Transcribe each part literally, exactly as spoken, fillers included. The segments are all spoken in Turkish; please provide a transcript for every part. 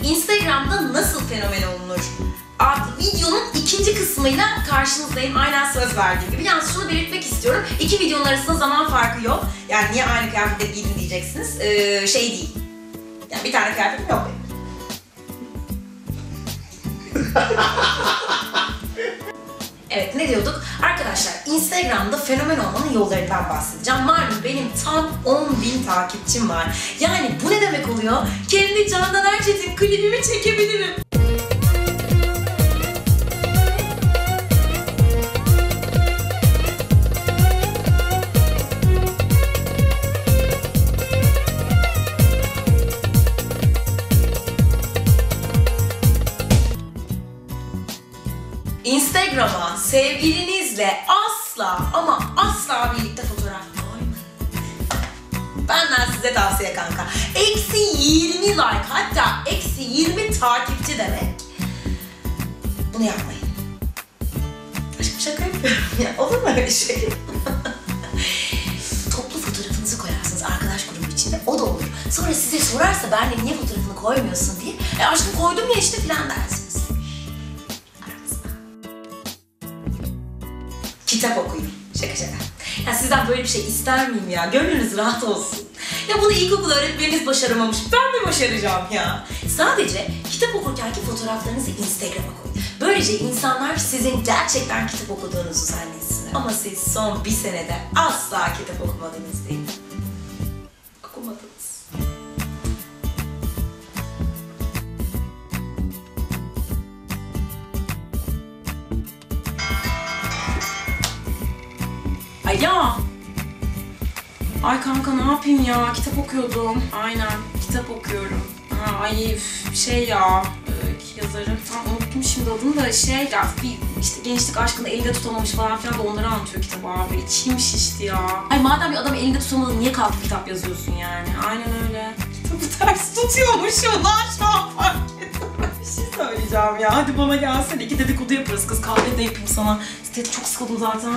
Instagram'da nasıl fenomen olunur adlı videonun ikinci kısmıyla karşınızdayım. Aynen söz verdiğim gibi. Yalnız şunu belirtmek istiyorum. İki videonun arasında zaman farkı yok. Yani niye aynı kıyafette giydin diyeceksiniz. Ee, şey değil. Yani bir tane kıyafetim yok benim. Evet, ne diyorduk? Arkadaşlar, Instagram'da fenomen olmanın yollarından bahsedeceğim. Malum benim tam on bin takipçim var. Yani bu ne demek oluyor? Kendi Candan Erçetin klibimi çekebilirim. Instagram'a sevgilinizle asla ama asla birlikte fotoğraf koymayın. Benden size tavsiye kanka. Eksi yirmi like, hatta eksi yirmi takipçi demek. Bunu yapmayın. Aşkım şaka yapıyorum ya. Olur mu öyle şey? Toplu fotoğrafınızı koyarsınız arkadaş grubu içinde. O da olur. Sonra size sorarsa benle niye fotoğrafını koymuyorsun diye. E aşkım koydum ya işte filan dersiniz. Kitap okuyun. Şaka şaka. Ya sizden böyle bir şey ister miyim ya? Gönlünüz rahat olsun. Ya bunu ilkokul öğretmeniniz başaramamış. Ben mi başaracağım ya? Sadece kitap okurkenki fotoğraflarınızı Instagram'a koyun. Böylece insanlar sizin gerçekten kitap okuduğunuzu zannetsinler. Ama siz son bir senede asla kitap okumadınız değil mi? Okumadınız. Ay ya! Ay kanka ne yapayım ya? Kitap okuyordum. Aynen, kitap okuyorum. Ha, ay şey ya, e, yazarı. Ha, unuttum şimdi adını da şey ya, bir işte gençlik aşkını elinde tutamamış falan filan da onları anlatıyor kitap abi. İçim şişti ya. Ay madem bir adam elinde tutamadın niye kalkıp kitap yazıyorsun yani? Aynen öyle. Kitabı ters tutuyormuşum lan şu an fark ettim. Bir şey söyleyeceğim ya. Hadi bana gelsene. İki dedikodu yaparız kız. Kahve de yapayım sana. Çok sıkıldım zaten.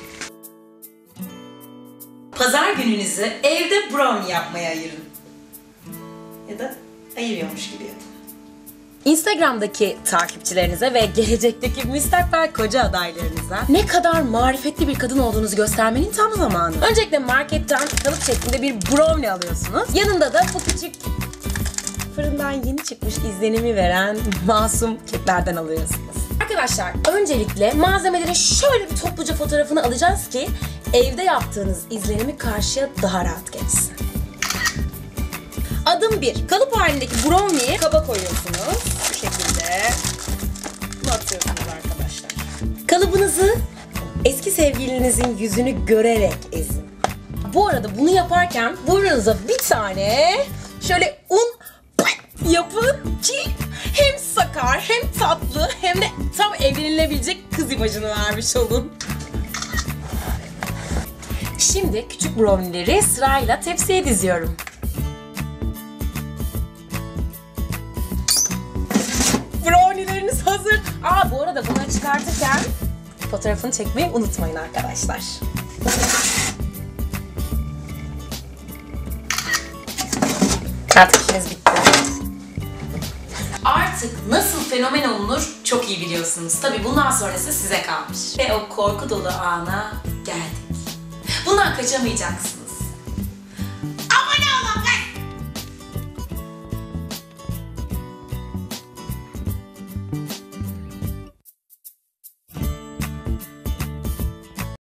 Pazar gününüzü evde brownie yapmaya ayırın. Ya da ayırıyormuş gibi yapın. Instagram'daki takipçilerinize ve gelecekteki müstakbel koca adaylarınıza ne kadar marifetli bir kadın olduğunuzu göstermenin tam zamanı. Öncelikle marketten kalıp şeklinde bir brownie alıyorsunuz. Yanında da bu küçük fırından yeni çıkmış izlenimi veren masum keklerden alıyorsunuz. Arkadaşlar öncelikle malzemelerin şöyle bir topluca fotoğrafını alacağız ki evde yaptığınız izlenimi karşıya daha rahat geçsin. Adım bir. Kalıp halindeki brownie'yi kaba koyuyorsunuz. Bu şekilde. Bunu atıyorsunuz arkadaşlar. Kalıbınızı eski sevgilinizin yüzünü görerek ezin. Bu arada bunu yaparken burnunuza bir tane şöyle un yapın ki hem sakar hem tatlı hem de tam evlenilebilecek kız imajını vermiş olun. Şimdi küçük brownie'leri sırayla tepsiye diziyorum. Brownie'leriniz hazır. Aa bu arada bunu çıkartırken fotoğrafını çekmeyi unutmayın arkadaşlar. Artık işiniz bitti. Artık nasıl fenomen olunur çok iyi biliyorsunuz. Tabii bundan sonrası size kalmış. Ve o korku dolu ana geldik. Bundan kaçamayacaksınız. Abone olun be!